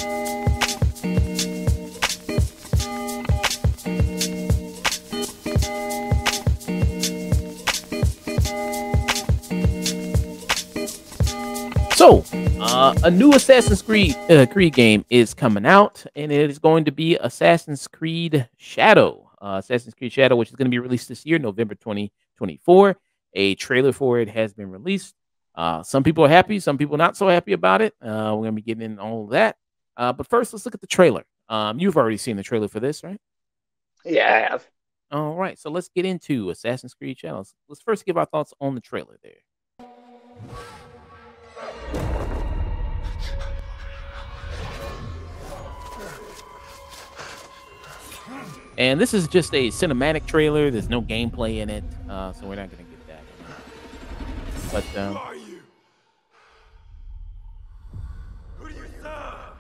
So, a new Assassin's Creed game is coming out, and it is going to be Assassin's Creed Shadow. Assassin's Creed Shadow, which is going to be released this year, November 2024. A trailer for it has been released. Some people are happy, some people not so happy about it. We're going to be getting into all of that. But first, let's look at the trailer. You've already seen the trailer for this, right? Yeah, I have. All right, so let's get into Assassin's Creed Shadow. Let's first give our thoughts on the trailer there. And this is just a cinematic trailer. There's no gameplay in it, so we're not going to get that. But Who are you? Who do you serve?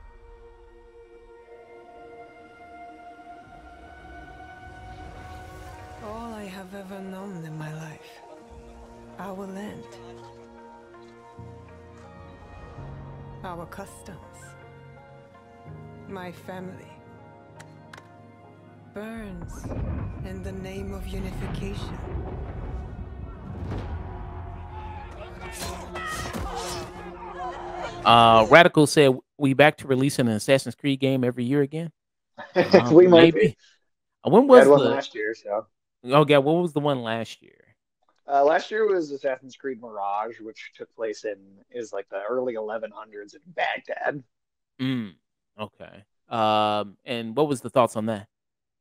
All I have ever known in my life. Our land. Our customs. My family. Burns in the name of unification. Radical said, "We back to releasing an Assassin's Creed game every year again." We might Maybe. be. When We had was one the? last year, so. Oh yeah, what was the one last year? Last year was Assassin's Creed Mirage, which took place in is like the early 1100s in Baghdad. Mm, okay. And what was the thoughts on that?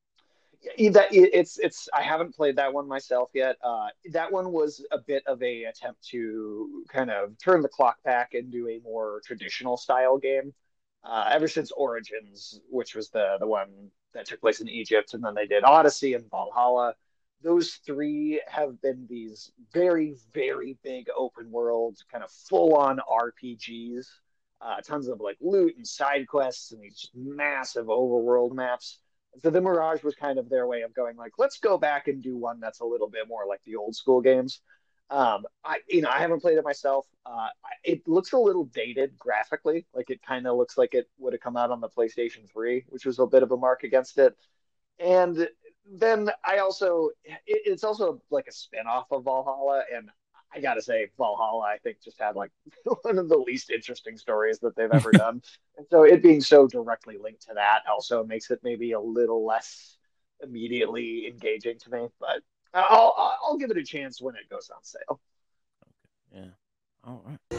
It's I haven't played that one myself yet. That one was a bit of a attempt to kind of turn the clock back and do a more traditional style game. Ever since Origins, which was the one that took place in Egypt, and then they did Odyssey and Valhalla. Those three have been these very, very big open world, kind of full on RPGs. Tons of like loot and side quests and these massive overworld maps. So the Mirage was kind of their way of going like, let's go back and do one that's a little bit more like the old school games. I haven't played it myself. It looks a little dated graphically, like it kind of looks like it would have come out on the PlayStation 3, which was a bit of a mark against it. And then it's also like a spin-off of Valhalla, and I gotta say, Valhalla, I think, just had like one of the least interesting stories that they've ever done. And so it being so directly linked to that also makes it maybe a little less immediately engaging to me. But I'll give it a chance when it goes on sale. Yeah. All right.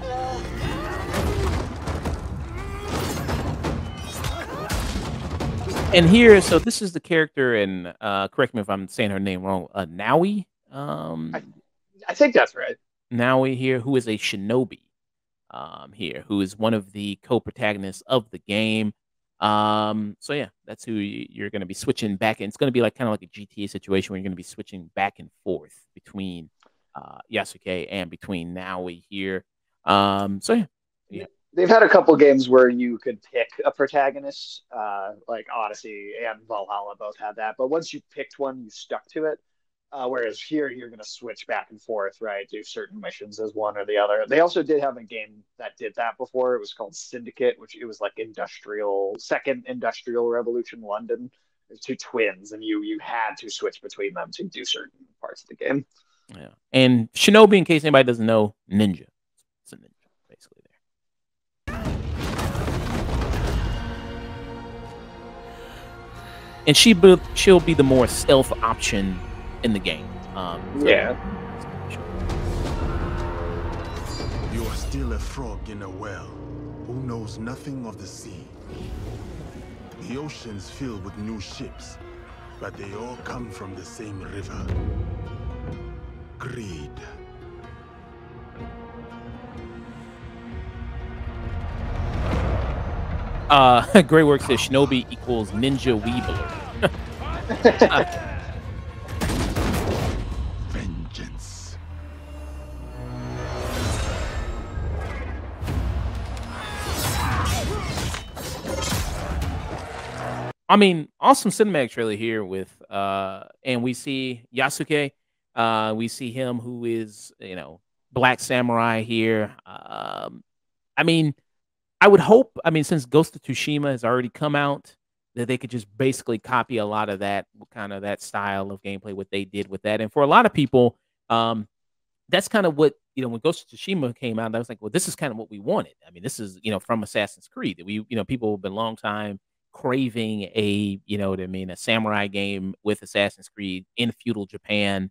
And here, so this is the character, and correct me if I'm saying her name wrong. Naui. I, I think that's right. Naui here, who is a shinobi. Here, who is one of the co-protagonists of the game. So yeah, that's who you're going to be switching back. And it's going to be like kind of like a GTA situation where you're going to be switching back and forth between Yasuke and between Naui here. So yeah, yeah. They've had a couple games where you could pick a protagonist, like Odyssey and Valhalla both had that. But once you picked one, you stuck to it. Whereas here, you're going to switch back and forth, right? Do certain missions as one or the other. They also did have a game that did that before. It was called Syndicate, which it was like second industrial revolution London. There's two twins, and you had to switch between them to do certain parts of the game. Yeah. And Shinobi, in case anybody doesn't know, ninja. It's a ninja, basically there. And she'll be the more stealth option in the game. Yeah. You are still a frog in a well who knows nothing of the sea. The ocean's filled with new ships, but they all come from the same river. Greed. Grey Work says Shinobi equals Ninja Weebler. Vengeance. I mean, awesome cinematic trailer here with and we see Yasuke. We see him who is, Black Samurai here. I mean, I would hope, I mean, since Ghost of Tsushima has already come out, that they could just basically copy a lot of that kind of that style of gameplay, what they did with that. And for a lot of people, that's kind of what, when Ghost of Tsushima came out, I was like, well, this is kind of what we wanted. I mean, this is, from Assassin's Creed. People have been a long time craving a, a samurai game with Assassin's Creed in feudal Japan.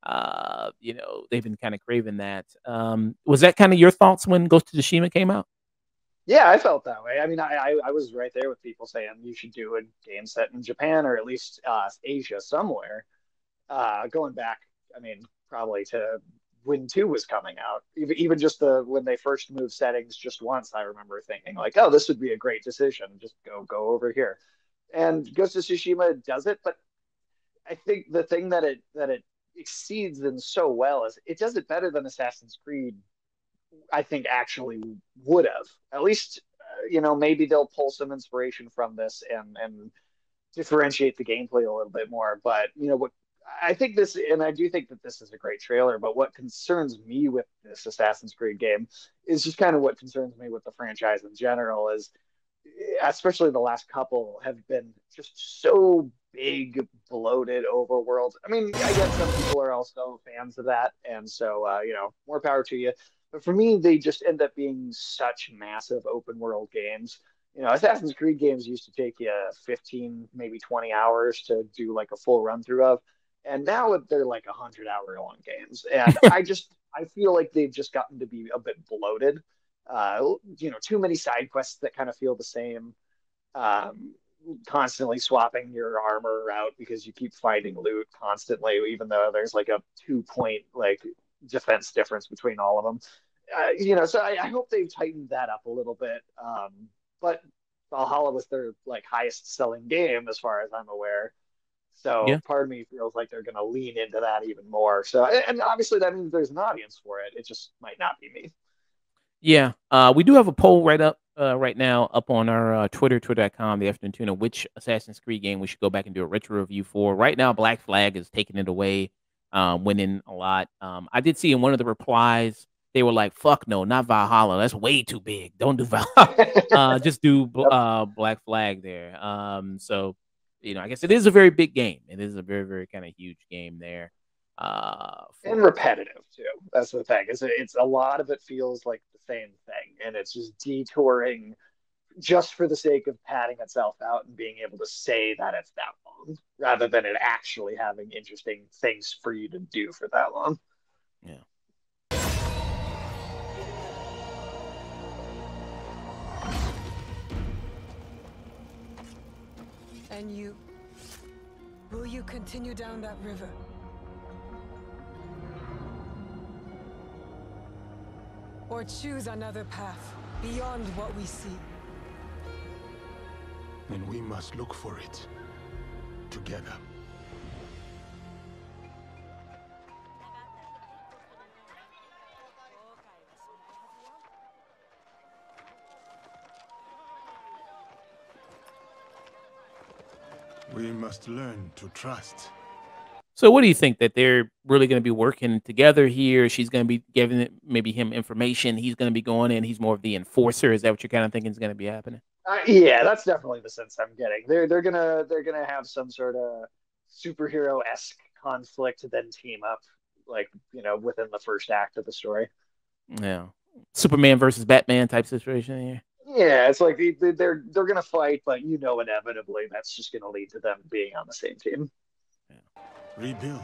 They've been kind of craving that. Was that kind of your thoughts when Ghost of Tsushima came out? Yeah, I felt that way. I mean, I was right there with people saying you should do a game set in Japan or at least Asia somewhere. Going back, I mean, probably to when 2 was coming out, even just when they first moved settings just once, I remember thinking like, oh, this would be a great decision. Just go over here. And Ghost of Tsushima does it, but I think the thing that it exceeds them so well is it does it better than Assassin's Creed. I think actually would have at least, maybe they'll pull some inspiration from this and differentiate the gameplay a little bit more. But what I think this, and I do think that this is a great trailer, but what concerns me with this Assassin's Creed game is just kind of what concerns me with the franchise in general is, especially the last couple have been just so big, bloated overworld. I mean, I guess some people are also fans of that, and so more power to you. But for me, they just end up being such massive open world games. Assassin's Creed games used to take you 15, maybe 20 hours to do like a full run through of. And now they're like 100-hour long games. And I feel like they've just gotten to be a bit bloated. Too many side quests that kind of feel the same. Constantly swapping your armor out because you keep finding loot constantly, even though there's like a 2-point like defense difference between all of them. So I hope they've tightened that up a little bit. But Valhalla was their like highest selling game as far as I'm aware. So Yeah. part of me feels like they're going to lean into that even more. So, and obviously that means there's an audience for it. It just might not be me. Yeah. We do have a poll right now up on our Twitter, twitter.com, the afternoon tuna, which Assassin's Creed game we should go back and do a retro review for. Right now, Black Flag is taking it away, winning a lot. I did see in one of the replies, they were like, fuck no, not Valhalla. That's way too big. Don't do Valhalla. Just do Black Flag there. So, I guess it is a very big game. It is a very, very kind of huge game there. And repetitive too. That's the thing. It's a lot of it feels like the same thing, and it's just detouring just for the sake of padding itself out and being able to say that it's that long, rather than it actually having interesting things for you to do for that long. Yeah. And you, will you continue down that river? Or choose another path beyond what we see? And we must look for it together. We must learn to trust. So what do you think, that they're really going to be working together here? She's going to be giving maybe him information. He's going to be going in. He's more of the enforcer. Is that what you're kind of thinking is going to be happening? Yeah, that's definitely the sense I'm getting. They're gonna have some sort of superhero-esque conflict, then team up, like within the first act of the story. Yeah, Superman versus Batman type situation here. Yeah, it's like they're gonna fight, but inevitably that's just gonna lead to them being on the same team. Yeah. Rebuild.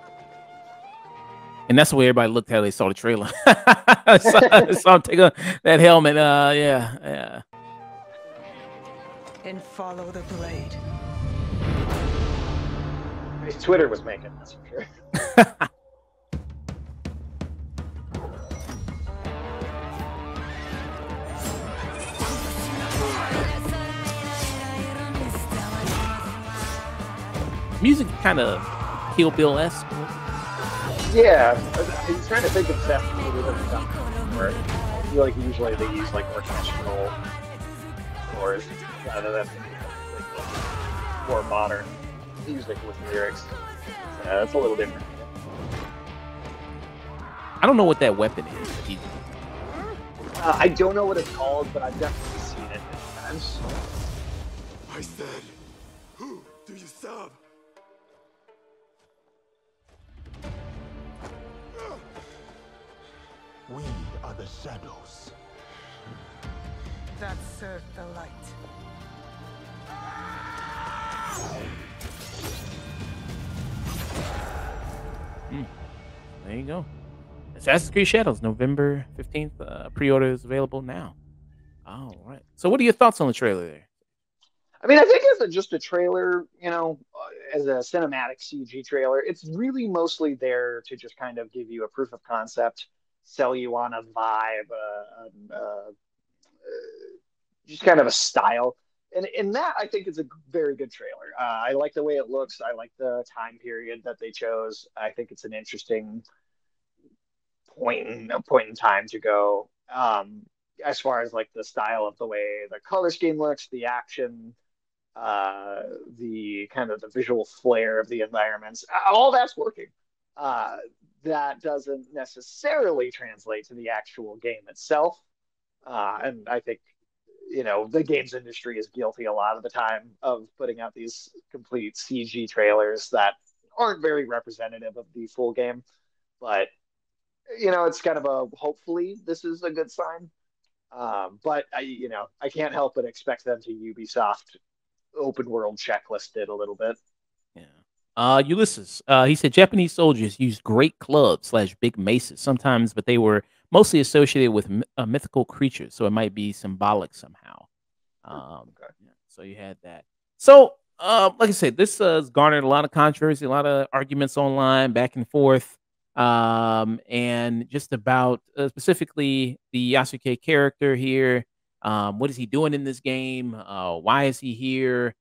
And that's the way everybody looked how they saw the trailer. I saw him take that helmet. Yeah. And follow the blade. Twitter was making this for sure. Music kind of Kill Bill-esque. Yeah, I'm trying to think of stuff where I feel like usually they use like orchestral scores rather than more modern music with lyrics. It's a little different. I don't know what that weapon is. I don't know what it's called, but I've definitely times. I said, who do you serve? We are the shadows. That served the light. There you go. Assassin's Creed Shadows, November 15th. Pre-order is available now. All right. So what are your thoughts on the trailer there? I mean, I think as just a trailer, as a cinematic CG trailer, it's really mostly there to just kind of give you a proof of concept, sell you on a vibe, just kind of a style. And that I think is a very good trailer. I like the way it looks. I like the time period that they chose. I think it's an interesting point in time to go. As far as like the style of the way the color scheme looks, the action, the kind of the visual flair of the environments, all that's working. Uh, that doesn't necessarily translate to the actual game itself. And I think, the games industry is guilty a lot of the time of putting out these complete CG trailers that aren't very representative of the full game. But, it's kind of hopefully this is a good sign. But I can't help but expect them to Ubisoft open world checklist it a little bit. Yeah. Ulysses. He said Japanese soldiers used great clubs / big maces sometimes, but they were mostly associated with mythical creatures, so it might be symbolic somehow. Okay. Yeah, so you had that. So, like I said, this has garnered a lot of controversy, a lot of arguments online, back and forth, and just about specifically the Yasuke character here. What is he doing in this game? Why is he here?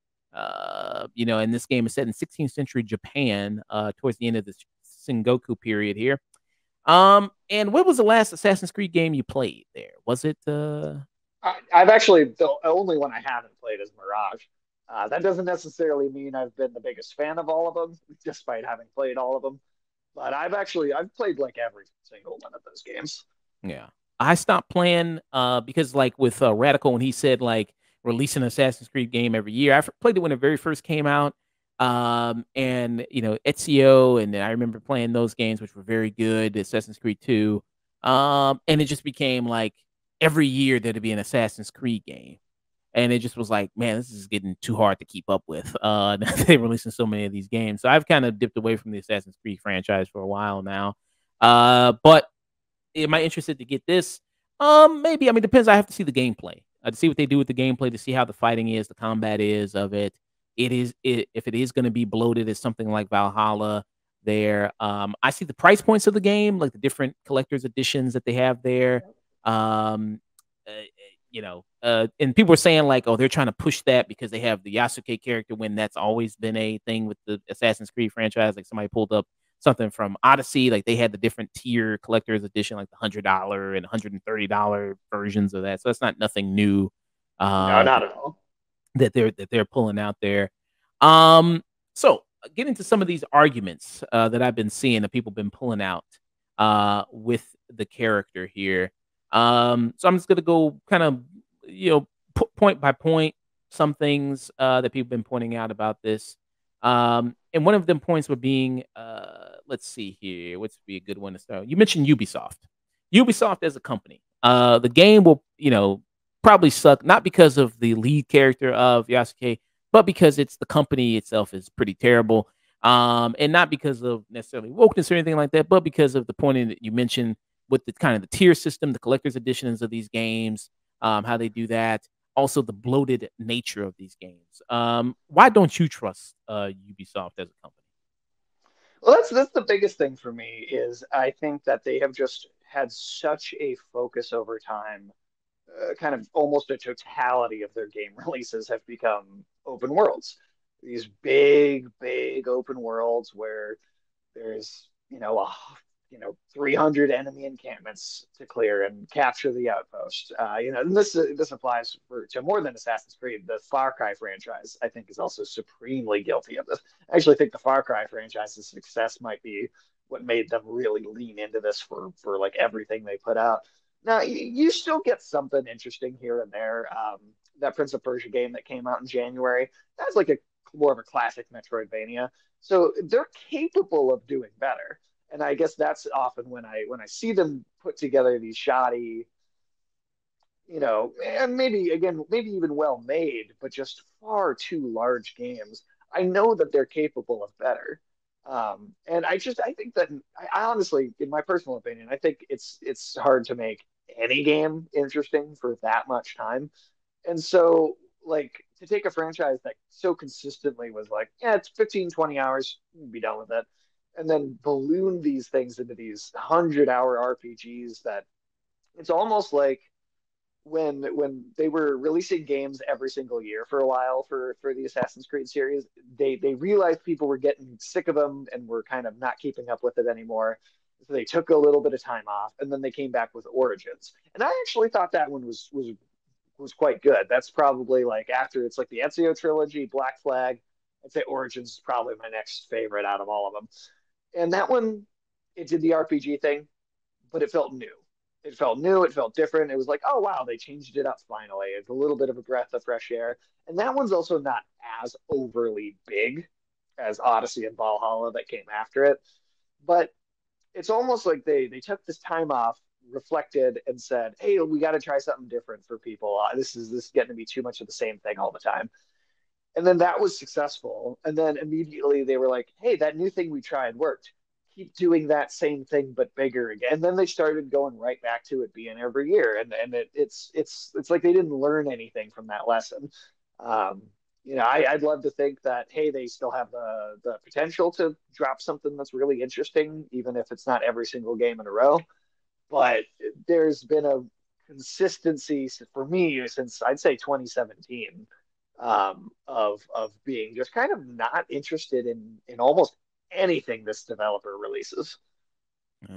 And this game is set in 16th century Japan, towards the end of the Sengoku period here. And what was the last Assassin's Creed game you played there? Was it I've actually the only one I haven't played is Mirage. That doesn't necessarily mean I've been the biggest fan of all of them, despite having played all of them. But I've played like every single one of those games. Yeah. I stopped playing because like with Radical when he said like release an Assassin's Creed game every year. Played it when it very first came out. And Ezio, and I remember playing those games which were very good, Assassin's Creed 2. And it just became like every year there'd be an Assassin's Creed game. And it just was like, man, this is getting too hard to keep up with. They're releasing so many of these games. So I've kind of dipped away from the Assassin's Creed franchise for a while now. But am I interested to get this? Maybe. I mean, depends. I have to see the gameplay. To see what they do with the gameplay, to see how the fighting is, the combat is of it. If it is going to be bloated as something like Valhalla there. I see the price points of the game, like the different collector's editions that they have there. Um, and people are saying like, oh, they're trying to push that because they have the Yasuke character when that's always been a thing with the Assassin's Creed franchise. Like somebody pulled up something from Odyssey, like they had the different tier collector's edition, like the $100 and $130 versions of that. So that's not nothing new. No, not at all. That they're pulling out there. So get into some of these arguments that I've been seeing that people have been pulling out with the character here. So I'm just gonna go kind of point by point some things that people have been pointing out about this. And one of them points were being, let's see here, what's be a good one to start? You mentioned Ubisoft. Ubisoft as a company. The game will, probably suck, not because of the lead character of Yasuke, but because it's the company itself is pretty terrible. And not because of necessarily wokeness or anything like that, but because of the point that you mentioned with the kind of the tier system, the collector's editions of these games, how they do that. Also, the bloated nature of these games. Why don't you trust Ubisoft as a company? Well, that's the biggest thing for me is I think that they have just had such a focus over time. Kind of almost a totality of their game releases have become open worlds. These big, big open worlds where there's 300 enemy encampments to clear and capture the outpost. And this applies to more than Assassin's Creed. The Far Cry franchise, I think, is also supremely guilty of this. I actually think the Far Cry franchise's success might be what made them really lean into this for like everything they put out. Now, you still get something interesting here and there. that Prince of Persia game that came out in January. That's like a more of a classic Metroidvania. So they're capable of doing better. And I guess that's often when I see them put together these shoddy, and maybe again, maybe even well made, but just far too large games. I know that they're capable of better. And I think that I honestly, in my personal opinion, I think it's hard to make any game interesting for that much time. And so, like, to take a franchise that so consistently was like, yeah, it's 15, 20 hours, be done with it. And then balloon these things into these 100-hour RPGs that it's almost like when they were releasing games every single year for a while for the Assassin's Creed series, they realized people were getting sick of them and were kind of not keeping up with it anymore. So they took a little bit of time off, and then they came back with Origins. And I actually thought that one was quite good. That's probably like after it's like the Ezio trilogy, Black Flag. I'd say Origins is probably my next favorite out of all of them. And that one, it did the RPG thing, but it felt new. It felt new. It felt different. It was like, oh wow, they changed it up finally. It's a little bit of a breath of fresh air. And that one's also not as overly big as Odyssey and Valhalla that came after it. But it's almost like they took this time off, reflected, and said, "Hey, we got to try something different for people. This is getting to be too much of the same thing all the time." And then that was successful. And then immediately they were like, "Hey, that new thing we tried worked. Keep doing that same thing but bigger again." And then they started going right back to it being every year, and it's like they didn't learn anything from that lesson. Um, I'd love to think that hey, they still have the potential to drop something that's really interesting, even if it's not every single game in a row. But there's been a consistency for me since I'd say 2017 of being just kind of not interested in almost anything this developer releases. Yeah.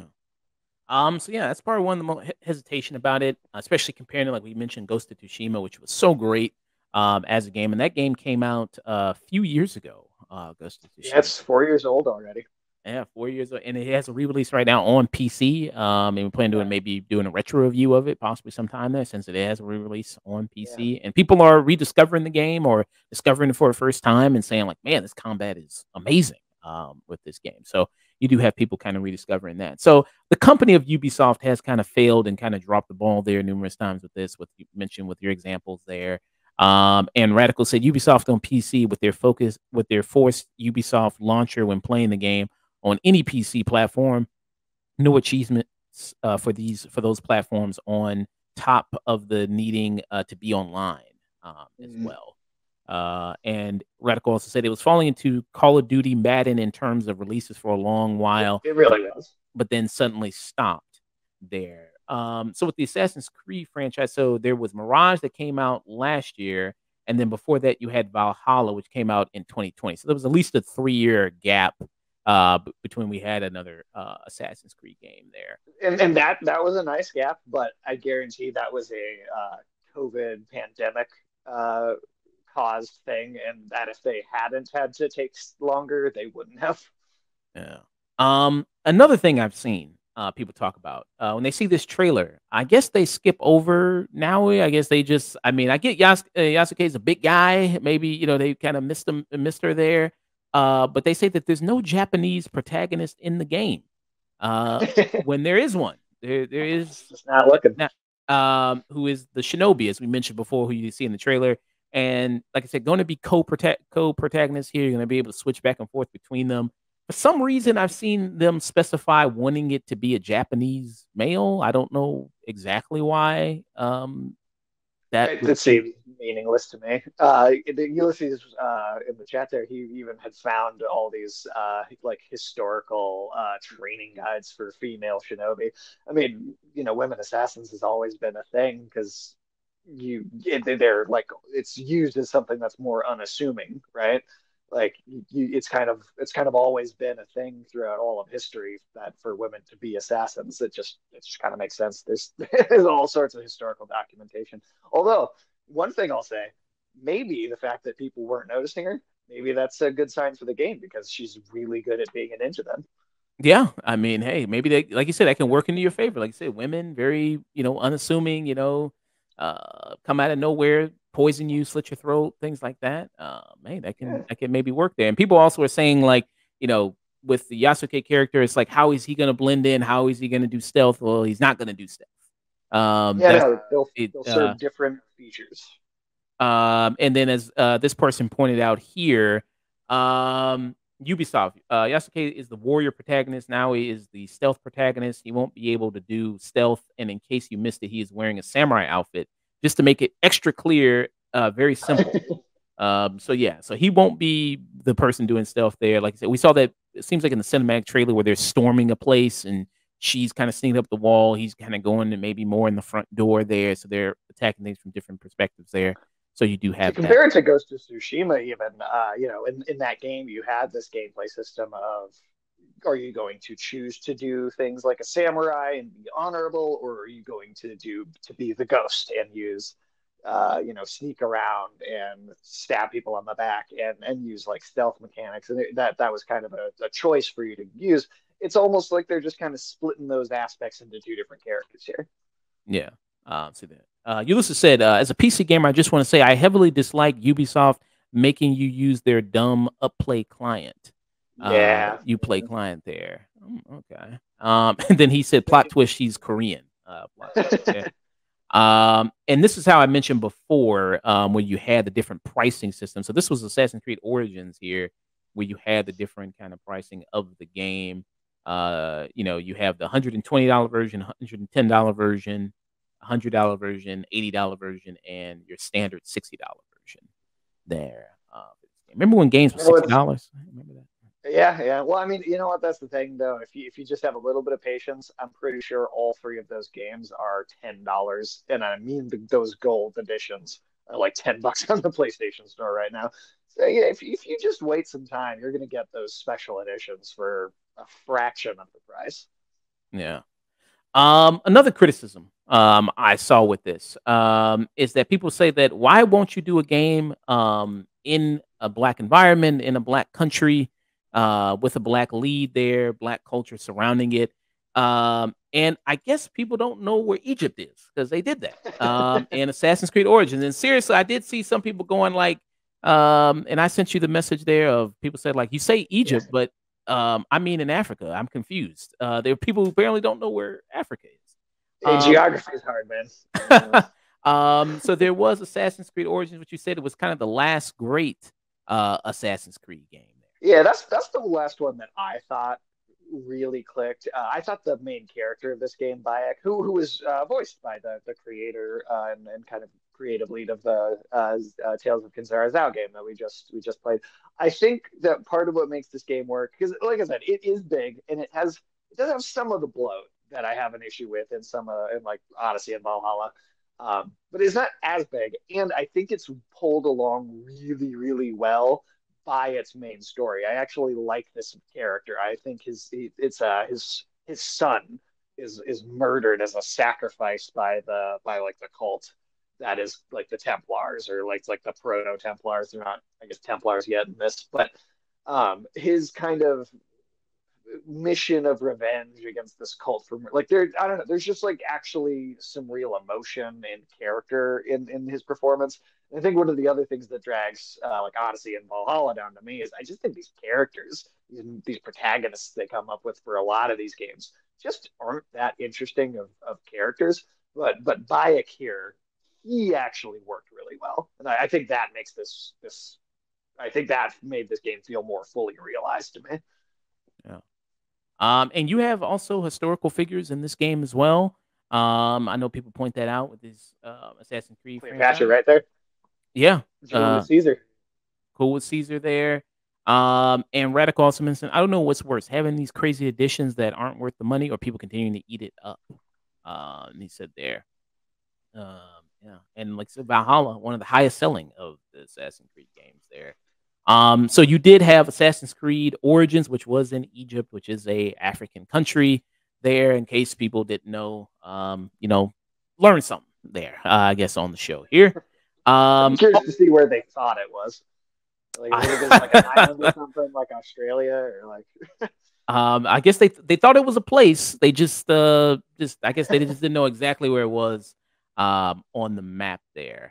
So yeah, that's part one of the hesitation about it, especially comparing it, like we mentioned, Ghost of Tsushima, which was so great as a game, and that game came out a few years ago. Ghost of Yeah, Tsushima. it's 4 years old already. Yeah, 4 years old, and it has a re-release right now on PC. And we plan to Yeah, maybe doing a retro review of it, possibly sometime there, since it has a re-release on yeah. PC. And people are rediscovering the game or discovering it for the first time and saying, like, "Man, this combat is amazing." With this game, so you do have people kind of rediscovering that. So the company of Ubisoft has kind of failed and kind of dropped the ball there numerous times with this. What you mentioned with your examples there. And Radical said Ubisoft on PC with their forced Ubisoft launcher when playing the game on any PC platform. No achievements for those platforms on top of the needing to be online as Mm. well. And Radical also said it was falling into Call of Duty Madden in terms of releases for a long while, It really was. but then suddenly stopped there. So with the Assassin's Creed franchise, so there was Mirage that came out last year, and then before that you had Valhalla, which came out in 2020. So there was at least a 3 year gap between we had another Assassin's Creed game there. And that was a nice gap, but I guarantee that was a COVID pandemic uh, caused thing, and that if they hadn't had to take longer, they wouldn't have. Yeah. Another thing I've seen people talk about when they see this trailer, I guess they skip over now. I guess they just, I mean, I get Yasuke is a big guy. Maybe they kind of missed her there. But they say that there's no Japanese protagonist in the game. When there is one, there is Just not looking. now, who is the shinobi, as we mentioned before, who you see in the trailer. And like I said, going to be co-protagonists here. You're going to be able to switch back and forth between them. For some reason, I've seen them specify wanting it to be a Japanese male. I don't know exactly why. That would It seems meaningless to me. Ulysses in the chat there, he even had found all these like historical training guides for female shinobi. I mean, women assassins has always been a thing because they're like it's used as something that's more unassuming, right? Like it's kind of always been a thing throughout all of history that for women to be assassins. It just kind of makes sense. There's all sorts of historical documentation. Although one thing I'll say, maybe the fact that people weren't noticing her, maybe that's a good sign for the game because she's really good at being an into them. Yeah, I mean, hey, maybe they, like you said, that can work into your favor. Like you said, women very, unassuming, come out of nowhere, poison you, slit your throat, things like that. Man, that can maybe work there. And people also are saying like, with the Yasuke character, it's like, how is he going to blend in? How is he going to do stealth? Well, he's not going to do stealth. Yeah, no, they'll serve different features. And then as this person pointed out here, Ubisoft, Yasuke is the warrior protagonist. Now he is the stealth protagonist. He won't be able to do stealth. And in case you missed it, he is wearing a samurai outfit. Just to make it extra clear, very simple. So he won't be the person doing stealth there. Like I said, we saw that, it seems like in the cinematic trailer where they're storming a place and she's kind of sneaking up the wall. He's kind of going to maybe more in the front door there. So they're attacking things from different perspectives there. So you do have compare it to Ghost of Tsushima, even, in that game, you had this gameplay system of, are you going to choose to do things like a samurai and be honorable, or are you going to be the ghost and use, sneak around and stab people on the back and use like stealth mechanics? And that was kind of a choice for you to use. It's almost like they're just kind of splitting those aspects into two different characters here. Yeah. See that. Ulysses said, as a PC gamer, I just want to say I heavily dislike Ubisoft making you use their dumb Upplay client. Uplay client there. Okay. And then he said, plot twist, she's Korean. And this is how I mentioned before, when you had the different pricing systems. So this was Assassin's Creed Origins here, where you had the different kind of pricing of the game. You have the $120 version, $110 version, $100 version, $80 version, and your standard $60 version there. Remember when games were $60? Remember that? Yeah. Well, I mean, you know what? That's the thing, though. If you just have a little bit of patience, I'm pretty sure all three of those games are $10, and I mean those gold editions are like $10 on the PlayStation Store right now. So yeah, if you just wait some time, you're gonna get those special editions for a fraction of the price. Yeah. Another criticism I saw with this is that people say that why won't you do a game in a black environment, in a black country, with a black lead there, black culture surrounding it. And I guess people don't know where Egypt is because they did that in Assassin's Creed Origins. And seriously, I did see some people going like, and I sent you the message there of people said like, you say Egypt, but I mean in Africa. I'm confused. There are people who apparently don't know where Africa is. Geography is hard, man. So there was Assassin's Creed Origins, which you said it was kind of the last great Assassin's Creed game. Yeah, that's the last one that I thought really clicked. I thought the main character of this game, Bayek, who was voiced by the creator and kind of creative lead of the Tales of Kinsara Zhao game that we just played. I think that part of what makes this game work, because like I said, it is big and it does have some of the bloat that I have an issue with in like Odyssey and Valhalla. But it's not as big, and I think it's pulled along really, really well by its main story. I actually like this character. I think his son is murdered as a sacrifice by the cult that is like the Templars, or like the proto Templars. They're not, I guess, Templars yet in this, but his kind of mission of revenge against this cult from like I don't know, there's just like actually some real emotion and character in his performance. And I think one of the other things that drags like Odyssey and Valhalla down to me is I just think these characters, these protagonists they come up with for a lot of these games just aren't that interesting of characters. But Bayek here, he actually worked really well, and I think that makes this I think that made this game feel more fully realized to me. Yeah. And you have also historical figures in this game as well. I know people point that out with this Assassin's Creed Cleopatra right there. Yeah. With Caesar. Cool with Caesar there. And Radical also mentioned, I don't know what's worse, having these crazy additions that aren't worth the money or people continuing to eat it up. And he said there. Yeah. And like I said, Valhalla, one of the highest selling of the Assassin's Creed games there. So you did have Assassin's Creed Origins, which was in Egypt, which is a African country there, in case people didn't know, learn something there, I guess, on the show here. I'm curious to see where they thought it was. Like, would it been like an island or something, like Australia, or like? I guess they thought it was a place. They just I guess they just didn't know exactly where it was on the map there.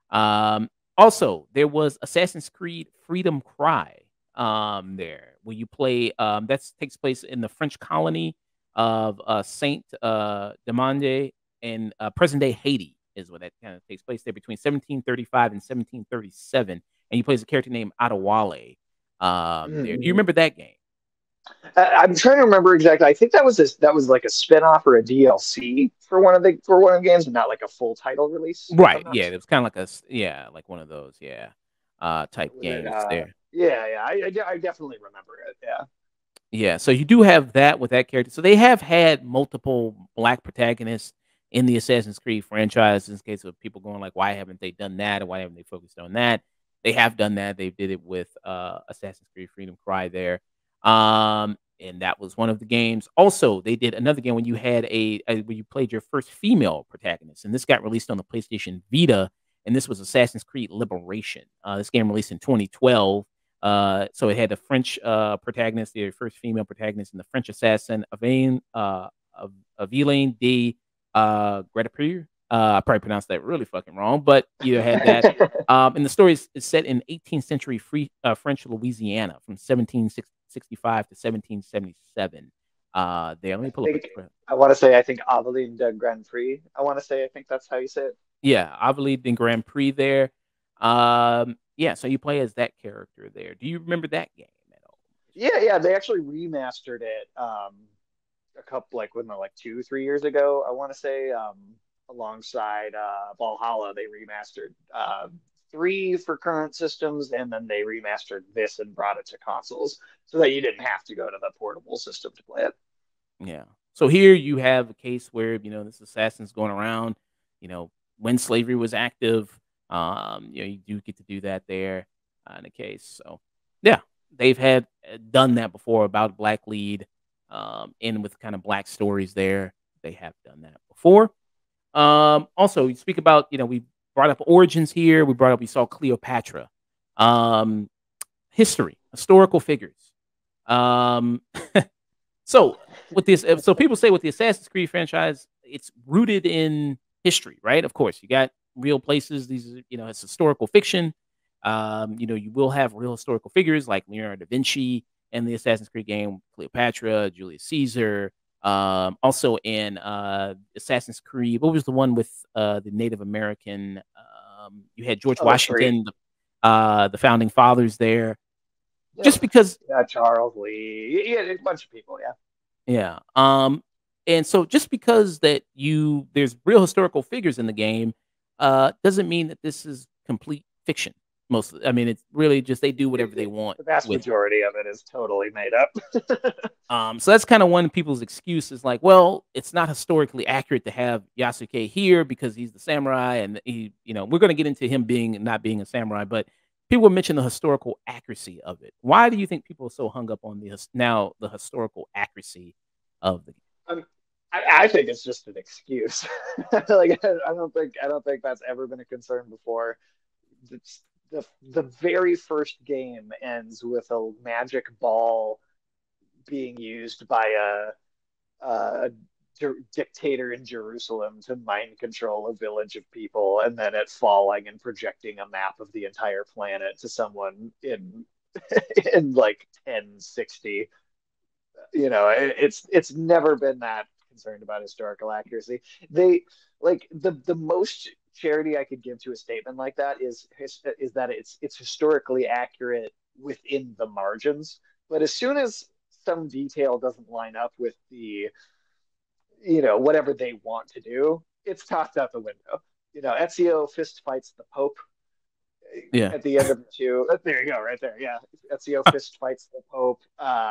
Also, there was Assassin's Creed Freedom Cry there, where you play. That takes place in the French colony of Saint Domingue in present day Haiti, is where that kind of takes place there between 1735 and 1737. And you play as a character named Adewale. There, do you remember that game? I'm trying to remember exactly. I think that was like a spin-off or a DLC for one of the games, and not like a full title release. If I'm Right. not Yeah, it mistaken. was kind of like one of those. Yeah, type Was it? games there. Yeah. I definitely remember it. Yeah. Yeah, so you do have that with that character. So they have had multiple black protagonists in the Assassin's Creed franchise. In case of people going like, why haven't they done that, or why haven't they focused on that? They have done that. They did it with Assassin's Creed Freedom Cry there, and that was one of the games. Also, they did another game when you had when you played your first female protagonist, and this got released on the PlayStation Vita, and this was Assassin's Creed Liberation. This game released in 2012. So it had the French protagonist, the first female protagonist, and the French assassin, Aveline de Gretaprier. I probably pronounced that really fucking wrong, but you had that. And the story is set in 18th century French Louisiana from 1765 to 1777. There, let me pull up. I want to say I think Aveline de Grand Prix. I think that's how you say it. Yeah, Aveline de Grand Prix there. Yeah, so you play as that character there. Do you remember that game at all? Yeah. They actually remastered it a couple like 2, 3 years ago. I want to say alongside Valhalla, they remastered three for current systems, and then they remastered this and brought it to consoles so that you didn't have to go to the portable system to play it. Yeah. So here you have a case where this assassin's going around, when slavery was active. You do get to do that there in the case. So yeah, they've had done that before about Black Lead, and with kind of black stories there. They have done that before. Also, you speak about we brought up Origins here. We saw Cleopatra. Historical figures. Um, so with this, so people say with the Assassin's Creed franchise, it's rooted in history, right? Of course, you got real places. These are, it's historical fiction. You will have real historical figures like Leonardo da Vinci in the Assassin's Creed game, Cleopatra, Julius Caesar. Also in Assassin's Creed, what was the one with the Native American? You had George Washington, the founding fathers there. Yeah. Just because, Charles Lee, a bunch of people, yeah. And so just because there's real historical figures in the game, doesn't mean that this is complete fiction. It's really just they do whatever they want. The vast majority of it is totally made up. So that's kind of one people's excuse is like, well, it's not historically accurate to have Yasuke here because he's the samurai, and we're going to get into him not being a samurai, but people mention the historical accuracy of it. Why do you think people are so hung up on the historical accuracy of the game? I think it's just an excuse. I don't think that's ever been a concern before. The very first game ends with a magic ball being used by a dictator in Jerusalem to mind control a village of people, and then it falling and projecting a map of the entire planet to someone in like 1060. It's never been that concerned about historical accuracy. They the most charity I could give to a statement like that is that it's historically accurate within the margins, but as soon as some detail doesn't line up with the whatever they want to do, it's tossed out the window. Ezio fist fights the Pope. Yeah. At the end of the two, there you go, right there. Yeah, Ezio fist fights the Pope.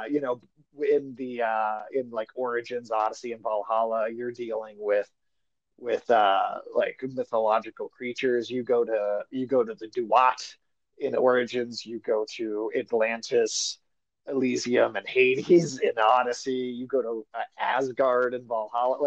In like Origins, Odyssey, and Valhalla, you're dealing with like mythological creatures. You go to the Duat in Origins. You go to Atlantis, Elysium, and Hades in Odyssey. You go to Asgard and Valhalla.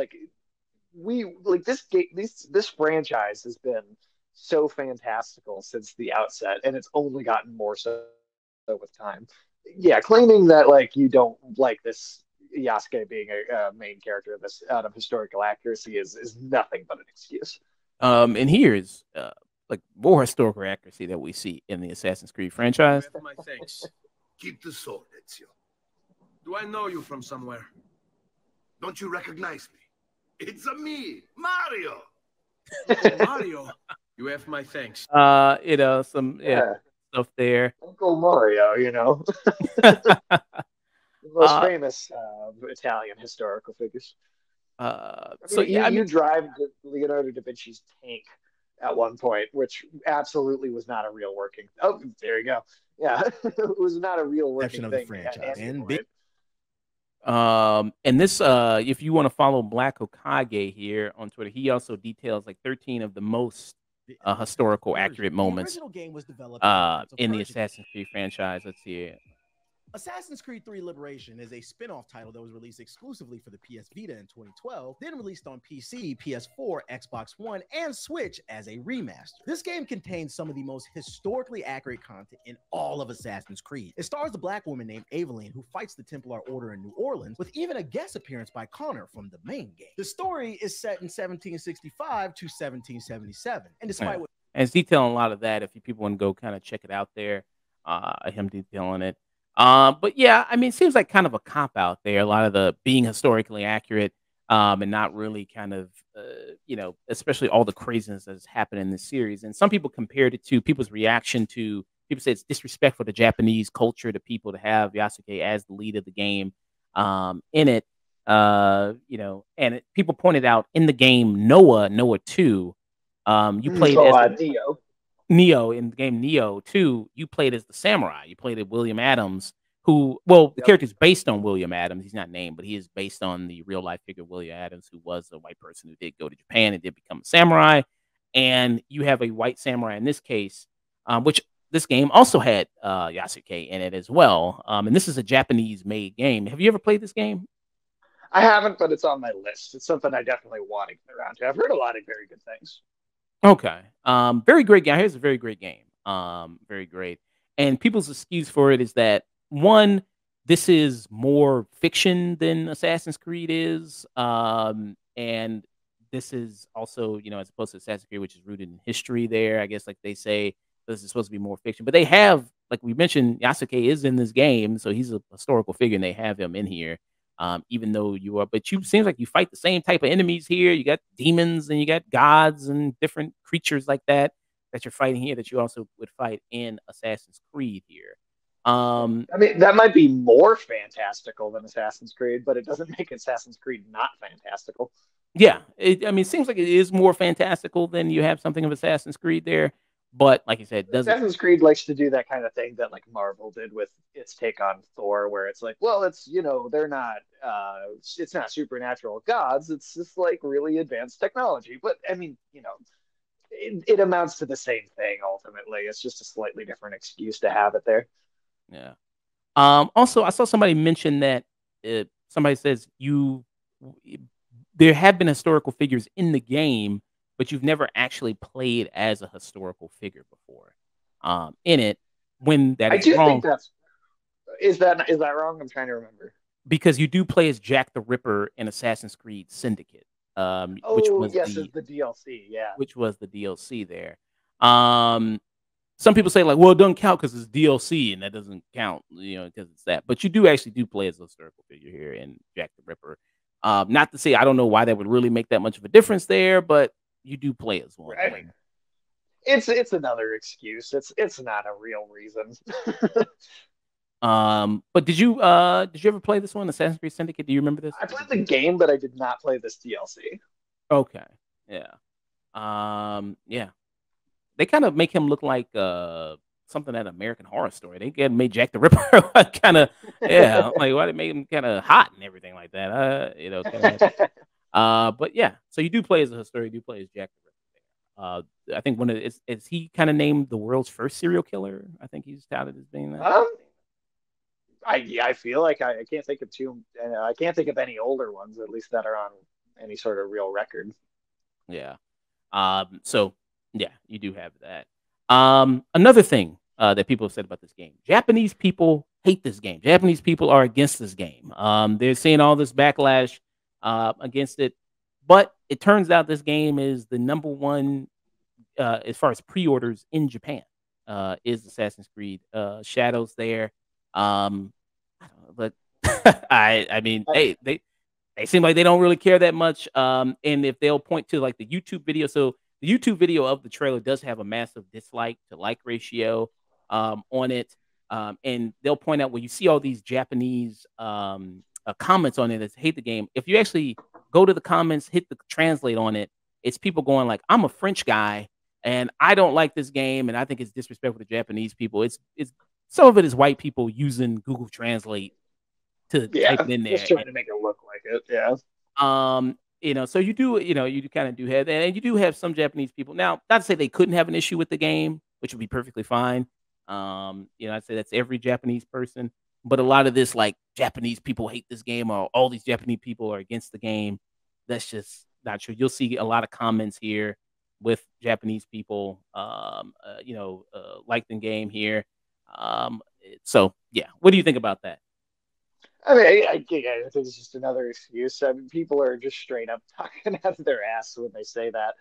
This franchise has been so fantastical since the outset, and it's only gotten more so with time. Yeah, claiming that you don't like this Yasuke being a main character of this out of historical accuracy is nothing but an excuse. And here is like more historical accuracy that we see in the Assassin's Creed franchise. You have my thanks. Keep the sword, Ezio. Do I know you from somewhere? Don't you recognize me? It's a me, Mario. Uncle Mario. You have my thanks. You know, some stuff there. Uncle Mario, you know. The most famous Italian historical figures. So you drive Leonardo da Vinci's tank at one point, which absolutely was not a real working. Oh, there you go. Yeah, it was not a real working thing. Franchise. And this, if you want to follow Black Hokage here on Twitter, he also details like 13 of the most historical accurate moments game was developed in the Assassin's Creed franchise. Let's see it. Assassin's Creed 3 Liberation is a spin-off title that was released exclusively for the PS Vita in 2012, then released on PC, PS4, Xbox One, and Switch as a remaster. This game contains some of the most historically accurate content in all of Assassin's Creed. It stars a black woman named Aveline who fights the Templar Order in New Orleans, with even a guest appearance by Connor from the main game. The story is set in 1765 to 1777, and despite what and it's detailing a lot of that, if you people want to go kind of check it out there, him detailing it. But yeah, I mean, it seems like kind of a cop out there. A lot of the being historically accurate, and not really kind of, you know, especially all the craziness that's happened in this series. And some people compared it to people's reaction to people say it's disrespectful to Japanese culture to people to have Yasuke as the lead of the game, in it. You know, and people pointed out in the game Noah 2, you played as Neo in the game Neo 2, you played as the samurai. You played as William Adams, who, well, the character is based on William Adams. He's not named, but he is based on the real life figure William Adams, who was a white person who did go to Japan and did become a samurai. And you have a white samurai in this case, which this game also had Yasuke in it as well. And this is a Japanese-made game. Have you ever played this game? I haven't, but it's on my list. It's something I definitely want to get around to. I've heard a lot of very good things. Okay. Very great game. Here's a very great game. Very great. And people's excuse for it is that, one, this is more fiction than Assassin's Creed is. And this is also, you know, as opposed to Assassin's Creed, which is rooted in history there. I guess, like they say, this is supposed to be more fiction. But they have, like we mentioned, Yasuke is in this game, so he's a historical figure, and they have him in here. Even though you are, but you seems like you fight the same type of enemies here. You got demons and you got gods and different creatures like that you're fighting here that you also would fight in Assassin's Creed here. I mean, that might be more fantastical than Assassin's Creed, but it doesn't make Assassin's Creed not fantastical. Yeah, I mean, it seems like it is more fantastical than you have something of Assassin's Creed there. But like you said, Assassin's Creed likes to do that kind of thing that like Marvel did with its take on Thor, where it's like, well, it's, you know, they're not, it's not supernatural gods. It's just like really advanced technology. But I mean, you know, it amounts to the same thing ultimately. It's just a slightly different excuse to have it there. Yeah. Also, I saw somebody mention that somebody says there have been historical figures in the game, but you've never actually played as a historical figure before in it. When that is wrong. Is that wrong? I'm trying to remember. Because you do play as Jack the Ripper in Assassin's Creed Syndicate. Which was the DLC, yeah. Which was the DLC there. Some people say like, well, it doesn't count because it's DLC, and that doesn't count, you know, because it's that. But you do actually play as a historical figure here in Jack the Ripper. Not to say I don't know why that would really make that much of a difference there, but you do play as one. Right. It's another excuse. It's not a real reason. But did you ever play this one, Assassin's Creed Syndicate? Do you remember this? I played the game, but I did not play this DLC. Okay. Yeah. Yeah. They kind of make him look like something at American Horror Story. They made Jack the Ripper kind of, yeah, like why they made him kind of hot and everything like that. You know, but yeah, so you do play as a historian, you do play as Jack the Ripper. I think is he kind of named the world's first serial killer? I think he's touted as being that. I feel like I can't think of I can't think of any older ones, at least that are on any sort of real record. Yeah. So yeah, you do have that. Another thing that people have said about this game: Japanese people hate this game. Japanese people are against this game. They're seeing all this backlash against it, but it turns out this game is the #1 as far as pre-orders in Japan, is Assassin's Creed Shadows there. I don't know, but I mean, they seem like they don't really care that much. And if they'll point to like the YouTube video, so the YouTube video of the trailer does have a massive dislike to like ratio on it. And they'll point out where you see all these Japanese comments on it that hate the game. If you actually go to the comments, hit the translate on it, it's people going like, I'm a French guy and I don't like this game and I think it's disrespectful to Japanese people. It's some of it is white people using Google Translate to type it in there. Just trying to make it look like it. Yeah. You know, so you do, you know, you kind of do have that, and you do have some Japanese people. Now, not to say they couldn't have an issue with the game, which would be perfectly fine. You know, I'd say that's every Japanese person, but a lot of this, like Japanese people hate this game, or all these Japanese people are against the game. That's just not true. You'll see a lot of comments here with Japanese people, you know, like the game here. So yeah, what do you think about that? I mean, I think it's just another excuse. I mean, people are just straight up talking out of their ass when they say that.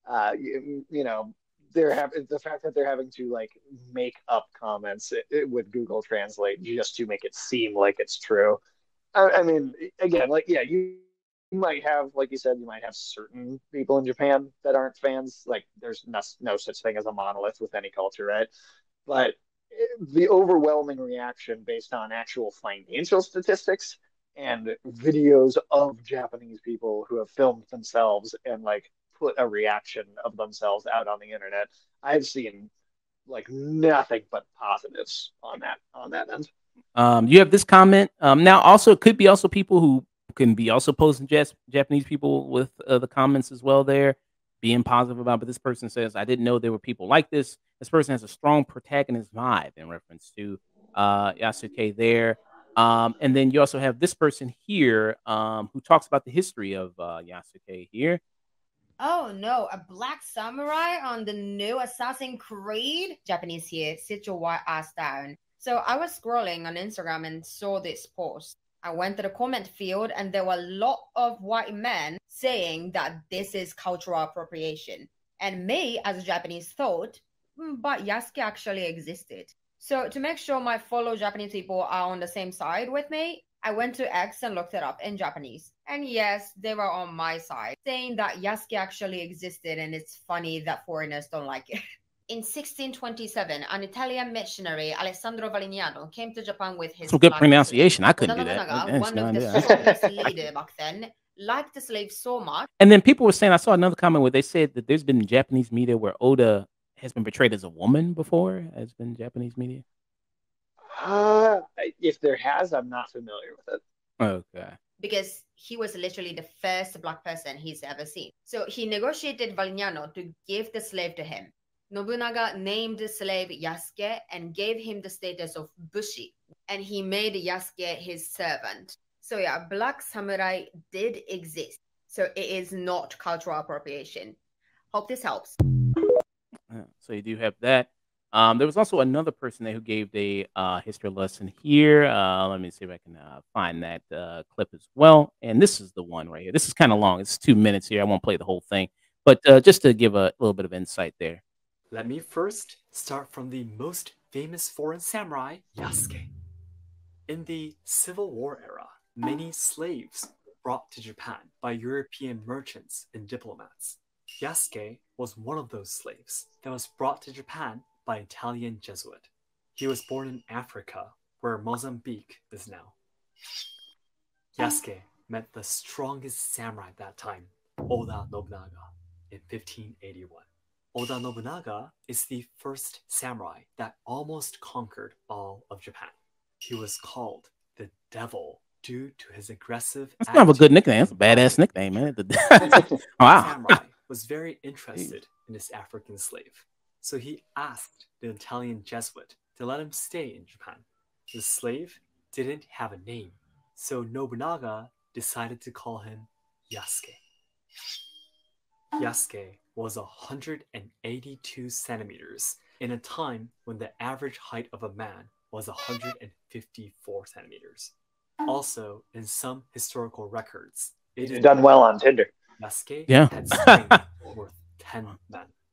You know, the fact that they're having to like make up comments with Google Translate just to make it seem like it's true. I mean, again, like, yeah, you might have, like you said, you might have certain people in Japan that aren't fans. Like, there's no such thing as a monolith with any culture, right? But the overwhelming reaction based on actual financial statistics and videos of Japanese people who have filmed themselves and like put a reaction of themselves out on the internet, I've seen like nothing but positives on that end. You have this comment. Now also it could be also people who can be also posting Japanese people with the comments as well there, being positive about, but this person says, I didn't know there were people like this. This person has a strong protagonist vibe in reference to Yasuke there. And then you also have this person here who talks about the history of Yasuke here. Oh no, a black samurai on the new Assassin's Creed? Japanese here, sit your white ass down. So I was scrolling on Instagram and saw this post. I went to the comment field and there were a lot of white men saying that this is cultural appropriation. And me, as a Japanese, thought, but Yasuke actually existed. So to make sure my fellow Japanese people are on the same side with me, I went to X and looked it up in Japanese. And yes, they were on my side, saying that Yasuke actually existed and it's funny that foreigners don't like it. In 1627, an Italian missionary, Alessandro Valignano, came to Japan with his... Some good pronunciation. I couldn't do that. One of the strongest leaders back then, liked the slaves so much. And then people were saying, I saw another comment where they said that there's been Japanese media where Oda has been portrayed as a woman before, has been Japanese media. If there has, I'm not familiar with it. Okay. Because he was literally the first black person he's ever seen. So he negotiated Valignano to give the slave to him. Nobunaga named the slave Yasuke and gave him the status of Bushi. And he made Yasuke his servant. So yeah, black samurai did exist. So it is not cultural appropriation. Hope this helps. So you do have that. There was also another person there who gave a history lesson here. Let me see if I can find that clip as well. And this is the one right here. This is kind of long. It's 2 minutes here. I won't play the whole thing. But just to give a little bit of insight there. Let me first start from the most famous foreign samurai, Yasuke. In the Civil War era, many slaves were brought to Japan by European merchants and diplomats. Yasuke was one of those slaves that was brought to Japan by Italian Jesuit. He was born in Africa, where Mozambique is now. Yasuke met the strongest samurai at that time, Oda Nobunaga, in 1581. Oda Nobunaga is the first samurai that almost conquered all of Japan. He was called the Devil due to his aggressive... That's kind of a good nickname. That's a badass nickname, man. Wow. Samurai was very interested in this African slave. So he asked the Italian Jesuit to let him stay in Japan. The slave didn't have a name, so Nobunaga decided to call him Yasuke. Yasuke was 182 centimeters in a time when the average height of a man was 154 centimeters. Also, in some historical records, it is done well on Tinder. Yasuke yeah. had strength worth 10 men.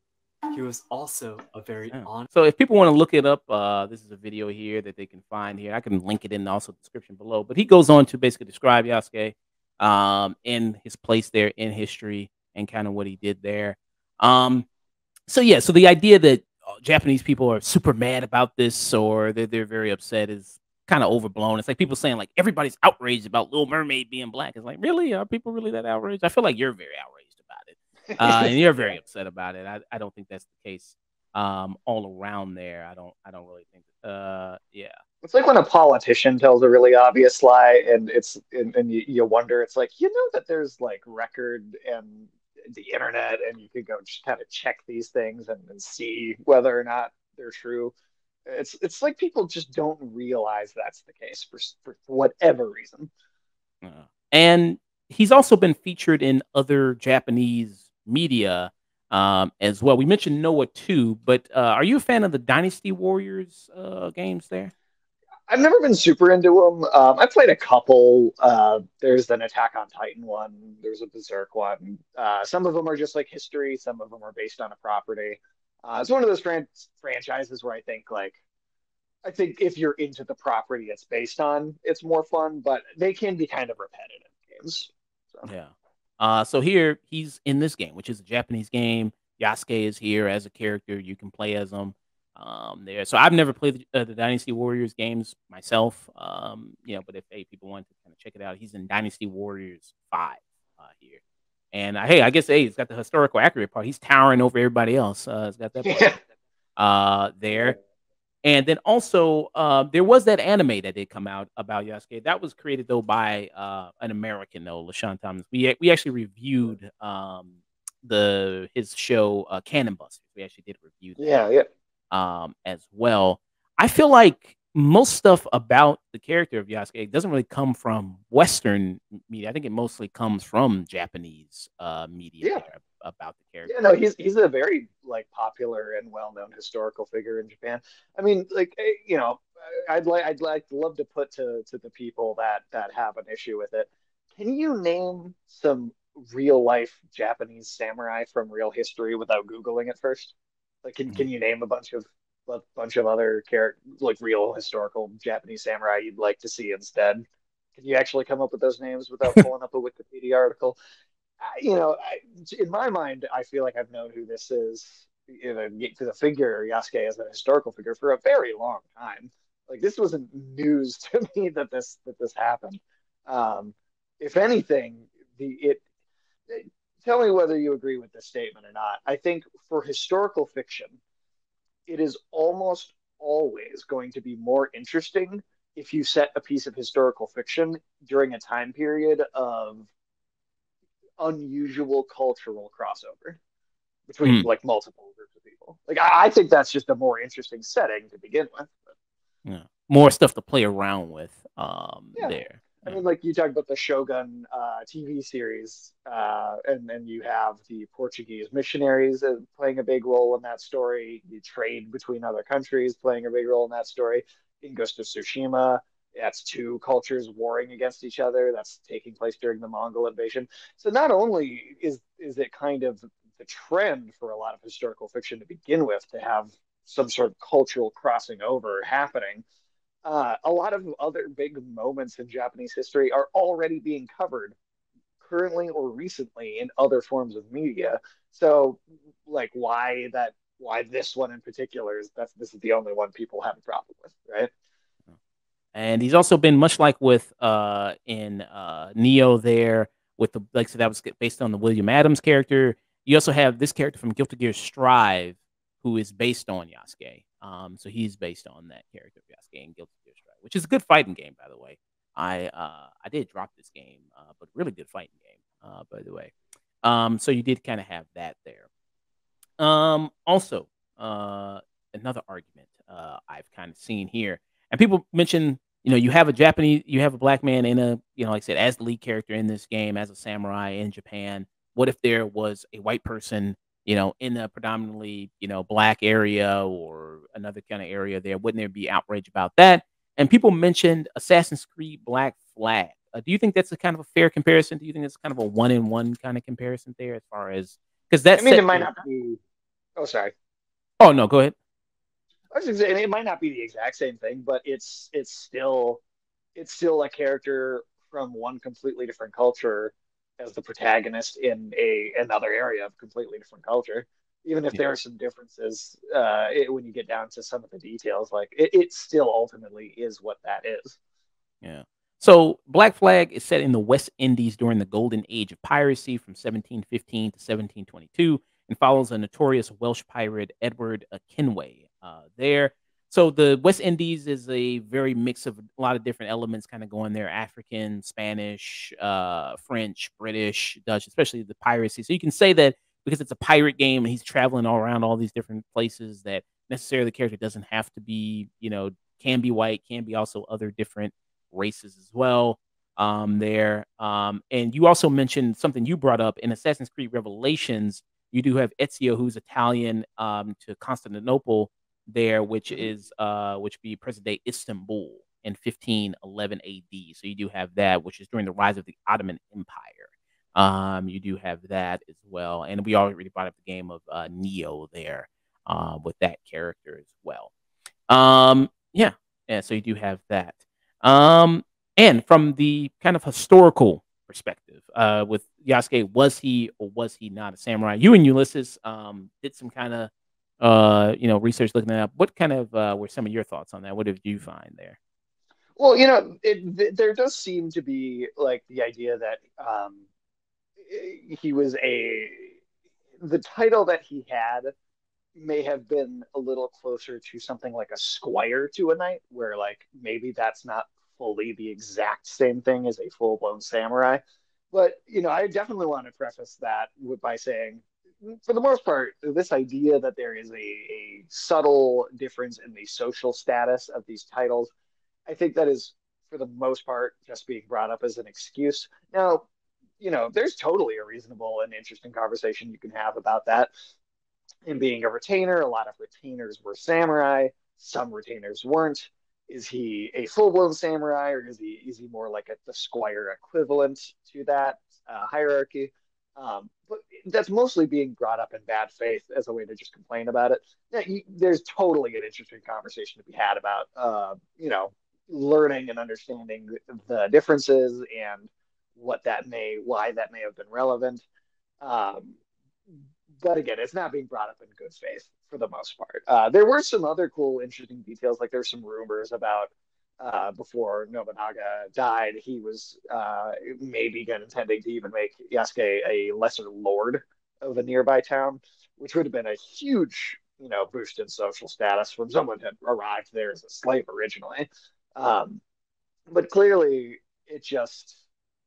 He was also a very honest. So if people want to look it up, this is a video here that they can find here. I can link it in also the description below. But he goes on to basically describe Yasuke in his place there in history and kind of what he did there. So yeah, so the idea that Japanese people are super mad about this or they're very upset is kind of overblown. It's like people saying like everybody's outraged about Little Mermaid being black. It's like, really? Are people really that outraged? I feel like you're very outraged about it. And you're very upset about it. I don't think that's the case all around there. I don't really think yeah. It's like when a politician tells a really obvious lie and you wonder, it's like, you know that there's like record and the internet and you could go just kind of check these things and see whether or not they're true. It's like people just don't realize that's the case for whatever reason. And he's also been featured in other Japanese media as well. We mentioned Noah too, but are you a fan of the Dynasty Warriors games there? I've never been super into them. I played a couple. There's an Attack on Titan one. There's a Berserk one. Some of them are just like history. Some of them are based on a property. It's one of those franchises where I think if you're into the property it's based on, it's more fun, but they can be kind of repetitive games. So. Yeah. So here he's in this game, which is a Japanese game. Yasuke is here as a character. You can play as him there. So I've never played the Dynasty Warriors games myself. But if people want to kind of check it out, he's in Dynasty Warriors 5 here. And I guess it's got the historical accurate part. He's towering over everybody else. It's got that part there. And then also there was that anime that did come out about Yasuke. That was created though by an American though, LaShawn Thomas. We actually reviewed his show Cannon Busters. We actually did a review that, as well. I feel like most stuff about the character of Yasuke doesn't really come from Western media. I think it mostly comes from Japanese media about the character. Yeah, no, he's a very popular and well-known historical figure in Japan. I mean, I'd love to put to the people that have an issue with it. Can you name some real life Japanese samurai from real history without Googling it first? Can you name a bunch of other real historical Japanese samurai you'd like to see instead? Can you actually come up with those names without pulling up a Wikipedia article? In my mind, I feel like I've known who this is, the figure Yasuke as a historical figure for a very long time. This wasn't news to me that this happened. If anything, tell me whether you agree with this statement or not. I think for historical fiction, it is almost always going to be more interesting if you set a piece of historical fiction during a time period of unusual cultural crossover between multiple groups of people. I think that's just a more interesting setting to begin with. Yeah, more stuff to play around with there. I mean, you talk about the Shogun TV series, and you have the Portuguese missionaries playing a big role in that story. You trade between other countries playing a big role in that story. In Ghost of Tsushima, that's two cultures warring against each other. That's taking place during the Mongol invasion. So not only is it kind of the trend for a lot of historical fiction to begin with to have some sort of cultural crossing over happening, a lot of other big moments in Japanese history are already being covered currently or recently in other forms of media. So why this one in particular this is the only one people have a problem with, right? And he's also been much like with in Neo there with the so that was based on the William Adams character. You also have this character from Guilty Gear Strive who is based on Yasuke. So he's based on that character of Yasuke in Guilty Gear Strive, which is a good fighting game, by the way. I did drop this game, but really good fighting game, by the way. So you did kind of have that there. Also, another argument I've kind of seen here, and people mention, you have a black man in a, like I said, as the lead character in this game, as a samurai in Japan. What if there was a white person, in a predominantly, black area or another kind of area there? Wouldn't there be outrage about that? And people mentioned Assassin's Creed Black Flag. Do you think that's a kind of a fair comparison? Do you think it's kind of a one-in-one kind of comparison there as far as, because that's, it might not be Oh, sorry. Oh no, go ahead. I was just saying it might not be the exact same thing, but it's still a character from one completely different culture as the protagonist in a another area of completely different culture. Even if Yeah. there are some differences when you get down to some of the details, like it still ultimately is what that is. Yeah. So Black Flag is set in the West Indies during the golden age of piracy from 1715 to 1722 and follows a notorious Welsh pirate, Edward Kenway. There. So the West Indies is a very mix of a lot of different elements kind of going there: African, Spanish, French, British, Dutch, especially the piracy. So you can say that because it's a pirate game and he's traveling all around all these different places, that necessarily the character doesn't have to be, can be white, can be also other different races as well there. And you also mentioned something you brought up in Assassin's Creed Revelations. You do have Ezio, who's Italian, to Constantinople there, which Mhm. is which be present day Istanbul in 1511 AD. So you do have that, which is during the rise of the Ottoman Empire. You do have that as well, and we already brought up the game of Neo there with that character as well. Yeah, yeah. So you do have that. Um, and from the kind of historical perspective, with Yasuke, was he or was he not a samurai? You and Ulysses did some kind of research looking it up. What kind of were some of your thoughts on that? What did you find there? Well, there does seem to be like the idea that he was a the title that he had may have been a little closer to something like a squire to a knight, where like maybe that's not fully the exact same thing as a full-blown samurai. But I definitely want to preface that by saying, for the most part, this idea that there is a subtle difference in the social status of these titles, I think that is, for the most part, just being brought up as an excuse. Now, there's totally a reasonable and interesting conversation you can have about that. In being a retainer, a lot of retainers were samurai, some retainers weren't. Is he a full-blown samurai, or is he more like the squire equivalent to that hierarchy? But that's mostly being brought up in bad faith as a way to just complain about it. Yeah, there's totally an interesting conversation to be had about, learning and understanding the differences and why that may have been relevant. Um, but again, it's not being brought up in good faith for the most part. There were some other cool, interesting details. Like there's some rumors about before Nobunaga died, he was maybe intending to even make Yasuke a lesser lord of a nearby town, which would have been a huge, boost in social status from someone who had arrived there as a slave originally. Um, but clearly, it just,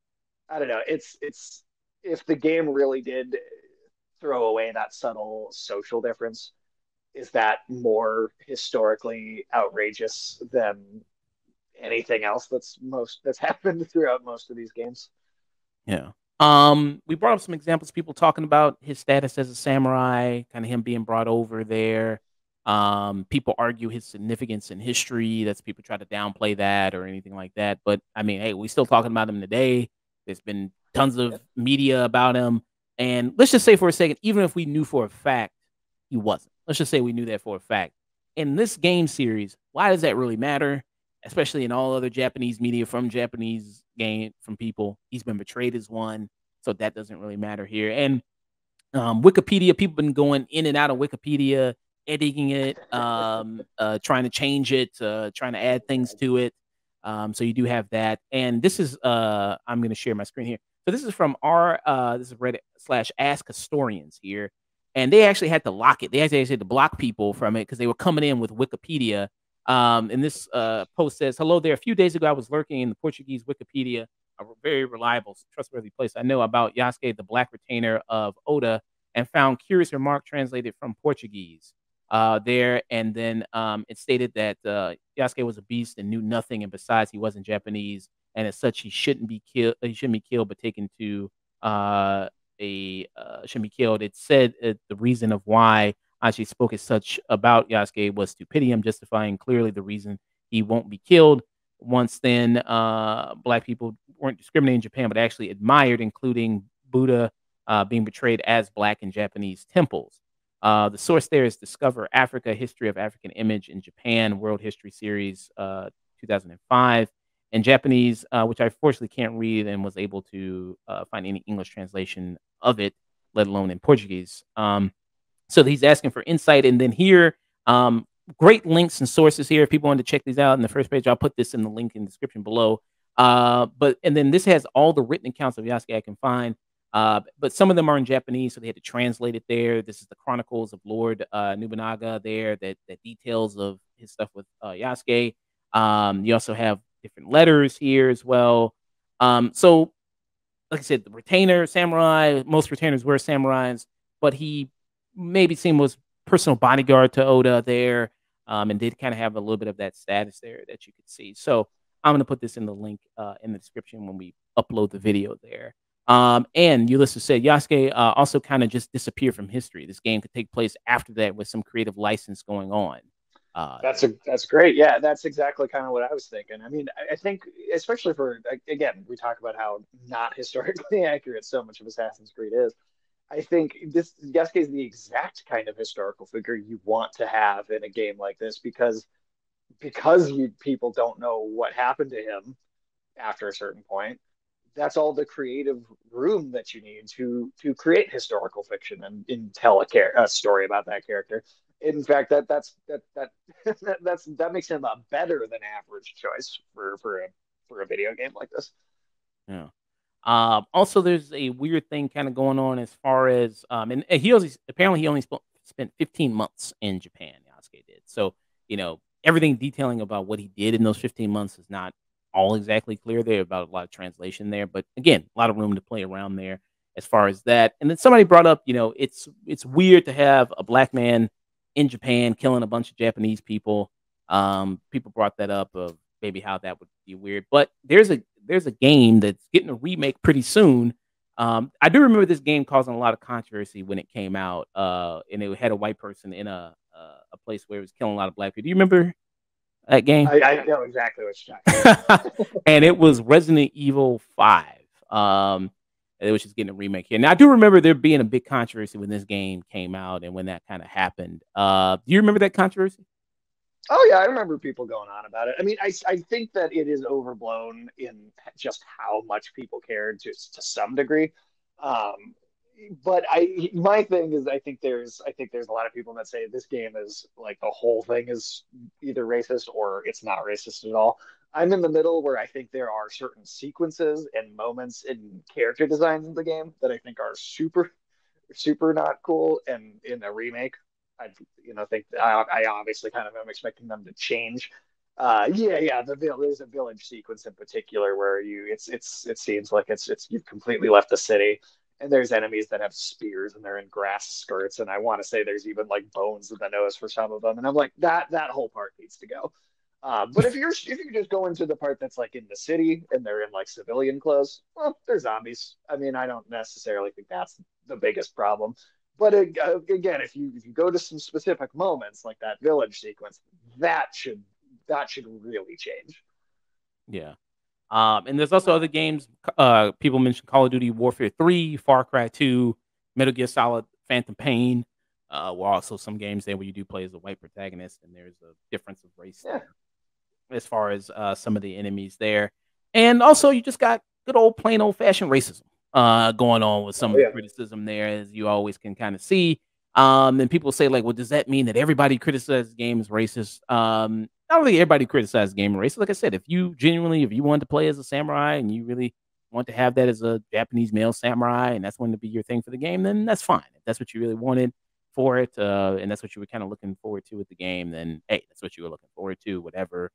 I don't know. It's if the game really did throw away that subtle social difference, is that more historically outrageous than anything else that's happened throughout most of these games. Yeah. We brought up some examples, people talking about his status as a samurai, kind of him being brought over there. People argue his significance in history. That's people try to downplay that or anything like that. But I mean, hey, we still talking about him today. There's been tons of media about him. And let's just say for a second, even if we knew for a fact he wasn't, let's just say we knew that for a fact. In this game series, why does that really matter? Especially in all other Japanese media from Japanese game from people. He's been portrayed as one, so that doesn't really matter here. And Wikipedia, people been going in and out of Wikipedia, editing it, trying to change it, trying to add things to it. So you do have that. And this is I'm going to share my screen here. So this is from our this is Reddit / Ask Historians here, and they actually had to lock it. They actually had to block people from it because they were coming in with Wikipedia. And this post says, "Hello there. A few days ago, I was lurking in the Portuguese Wikipedia, a very reliable, trustworthy place I know, about Yasuke, the Black Retainer of Oda, and found curious remark translated from Portuguese there. And then it stated that Yasuke was a beast and knew nothing, and besides, he wasn't Japanese, and as such, he shouldn't be killed. He shouldn't be killed, but taken to shouldn't be killed. It said the reason of why Ashi spoke as such about Yasuke was to pity him, justifying clearly the reason he won't be killed. Once then, Black people weren't discriminated in Japan, but actually admired, including Buddha being portrayed as Black in Japanese temples. The source there is Discover Africa: History of African Image in Japan, World History Series, 2005. In Japanese, which I fortunately can't read and was able to find any English translation of it, let alone in Portuguese. So he's asking for insight. And then here, great links and sources here. If people want to check these out in the first page, I'll put this in the link in the description below. And then this has all the written accounts of Yasuke I can find. But some of them are in Japanese, so they had to translate it there. This is the Chronicles of Lord Nobunaga there that details of his stuff with Yasuke. You also have different letters here as well. So, like I said, the retainer, samurai, most retainers were samurais, but he maybe seemed was personal bodyguard to Oda there, and did kind of have a little bit of that status there that you could see. So I'm going to put this in the link in the description when we upload the video there. And Ulysses said Yasuke also kind of just disappeared from history. This game could take place after that with some creative license going on. That's great. Yeah, that's exactly kind of what I was thinking. I mean, I think especially for, again, we talk about how not historically accurate so much of Assassin's Creed is. I think this Yasuke is the exact kind of historical figure you want to have in a game like this because people don't know what happened to him after a certain point. That's all the creative room that you need to create historical fiction and tell a story about that character. In fact, that makes him a better than average choice for a video game like this. Yeah. Also, there's a weird thing kind of going on as far as and he only spent 15 months in Japan. Yasuke did. So everything detailing about what he did in those 15 months is not all exactly clear there, about a lot of translation there, but again, a lot of room to play around there as far as that. And then somebody brought up, it's weird to have a black man in Japan killing a bunch of Japanese people. People brought that up of maybe how that would be weird, but there's a game that's getting a remake pretty soon. I do remember this game causing a lot of controversy when it came out, and it had a white person in a place where it was killing a lot of black people. Do you remember that game? I know exactly what you're talking about. And it was Resident Evil 5, which is getting a remake here. Now, I do remember there being a big controversy when this game came out and when that kind of happened. Do you remember that controversy? Oh, yeah, I remember people going on about it. I mean, I think that it is overblown in just how much people cared to some degree. But my thing is, I think there's a lot of people that say this game is like the whole thing is either racist or it's not racist at all. I'm in the middle where I think there are certain sequences and moments in character designs in the game that I think are super, super not cool. And in a remake, I think I obviously kind of am expecting them to change. There's a village sequence in particular where it seems like you've completely left the city. And there's enemies that have spears and they're in grass skirts. And I want to say there's even like bones in the nose for some of them. And I'm like, that whole part needs to go. But if you just go into the part that's like in the city and they're in like civilian clothes, well, they're zombies. I mean, I don't necessarily think that's the biggest problem. But again, if you go to some specific moments like that village sequence, that should really change. Yeah. And there's also other games. People mentioned Call of Duty Warfare 3, Far Cry 2, Metal Gear Solid, Phantom Pain. Well, also some games there where you do play as a white protagonist, and there's a difference of race there as far as some of the enemies there. And also, you just got good plain old fashioned racism going on with some of the criticism there, as you always can kind of see. And people say, like, well, does that mean that everybody criticizes the game is racist? I don't think everybody criticizes the game is racist. Like I said, if you wanted to play as a samurai and you really want to have that as a Japanese male samurai and that's going to be your thing for the game, then that's fine. If that's what you really wanted for it, and that's what you were kind of looking forward to with the game, then hey, that's what you were looking forward to, whatever.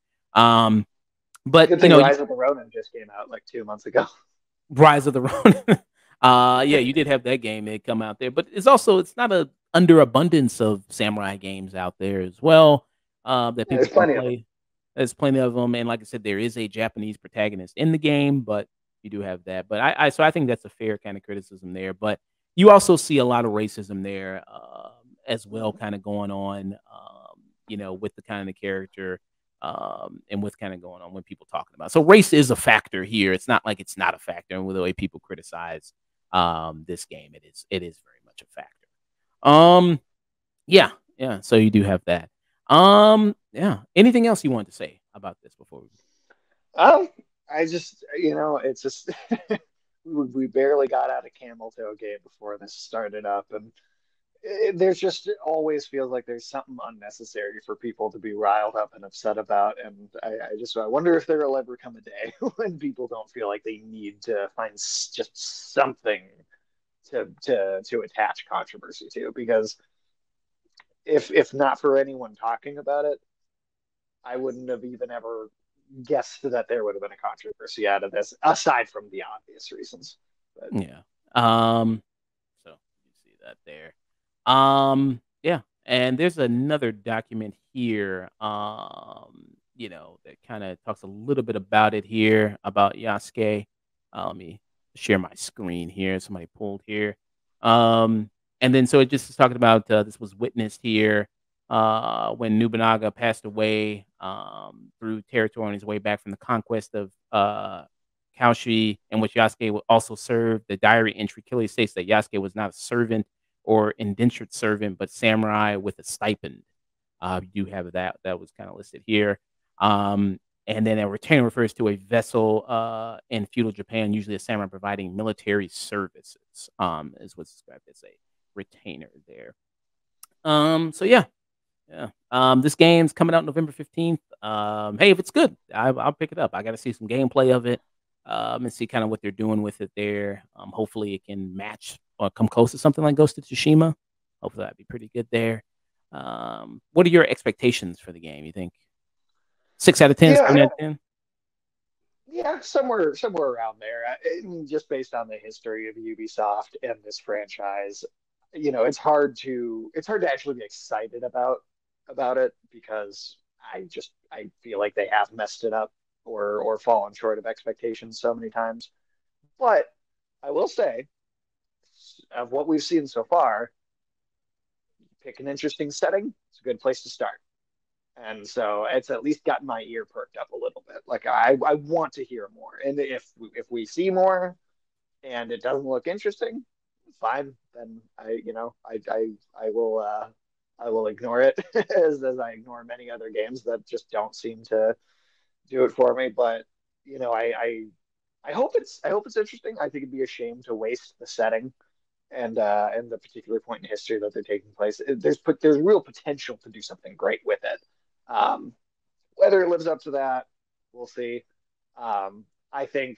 But good thing Rise of the Ronin just came out like 2 months ago. Rise of the Ronin. Yeah, you did have that game that come out there, but it's not a underabundance of samurai games out there as well. That people can play. There's plenty of them, and like I said, there is a Japanese protagonist in the game, but you do have that. But I think that's a fair kind of criticism there. But you also see a lot of racism there as well, kind of going on, with the kind of the character, and what's kind of going on when people talking about. So race is a factor here. It's not like it's not a factor, and with the way people criticize this game, it is very much a factor. Yeah, yeah. So you do have that. Yeah. Anything else you want to say about this before we? I just, it's just we barely got out of Camel Toe Gate before this started up, and there's just always feels like there's something unnecessary for people to be riled up and upset about, and I wonder if there'll ever come a day when people don't feel like they need to find just something to attach controversy to, because if not for anyone talking about it, I wouldn't have even ever guessed that there would have been a controversy out of this, aside from the obvious reasons. But Yeah. So you see that there. Yeah. And there's another document here. That kind of talks a little bit about it here about Yasuke. Let me share my screen here. Somebody pulled here. And then so it just is talking about this was witnessed here when Nobunaga passed away through territory on his way back from the conquest of Kaoshi, in which Yasuke also served. The diary entry clearly states that Yasuke was not a servant or indentured servant, but samurai with a stipend. You do have that. That was kind of listed here. And then a retainer refers to a vessel in feudal Japan, usually a samurai providing military services, is what's described as a retainer there. So yeah. This game's coming out November 15th. Hey, if it's good, I'll pick it up. I got to see some gameplay of it and see kind of what they're doing with it there. Hopefully it can match or come close to something like Ghost of Tsushima. Hopefully that'd be pretty good there. What are your expectations for the game? You think 6 out of 10, 7 out of 10? Yeah, somewhere around there. Just based on the history of Ubisoft and this franchise, it's hard to actually be excited about it, because I feel like they have messed it up or fallen short of expectations so many times. But I will say, of what we've seen so far, pick an interesting setting. It's a good place to start. And so it's at least gotten my ear perked up a little bit. Like I want to hear more. And if we see more and it doesn't look interesting, fine. Then I will ignore it as I ignore many other games that just don't seem to do it for me. But I hope it's interesting. I think it'd be a shame to waste the setting and the particular point in history that they're taking place. There's real potential to do something great with it. Whether it lives up to that, we'll see. I think,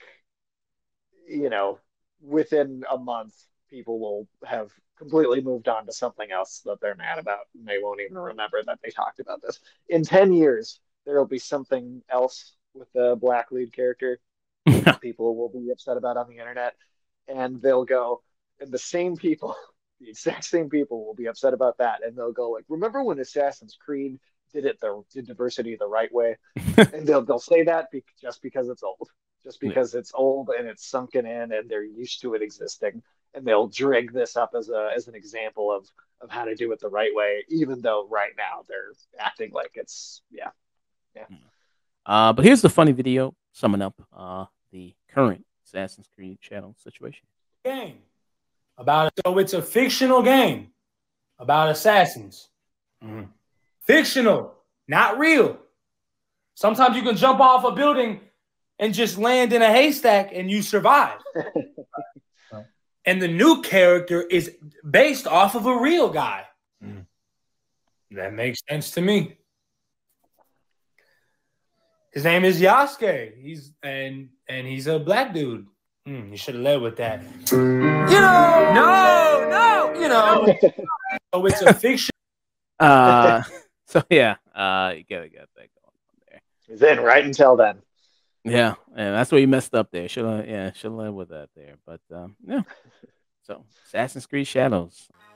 within a month, people will have completely moved on to something else that they're mad about, and they won't even remember that they talked about this. In 10 years, there will be something else with the black lead character people will be upset about on the internet, and they'll go, and the same people, the exact same people will be upset about that, and they'll go like, remember when Assassin's Creed did diversity the right way? And they'll say that just because it's old, it's old and it's sunken in and they're used to it existing, and they'll drag this up as an example of how to do it the right way, even though right now they're acting like it's yeah. But here's the funny video summing up the current Assassin's Creed Shadow situation. Game so it's a fictional game about assassins. Fictional, not real. Sometimes you can jump off a building and just land in a haystack and you survive. And the new character is based off of a real guy. That makes sense to me. His name is Yasuke. He's a black dude. You should have led with that. No. So it's a fiction. So yeah, you gotta get that going on there. He's in right until then. Yeah, and that's where you messed up there. Should have led with that there. But yeah. So Assassin's Creed Shadows.